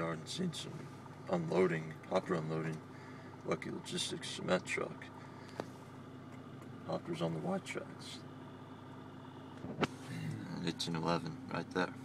yard and seen some unloading, hopper unloading, Lucky Logistics cement truck. Hopper's on the white tracks. 1811, right there.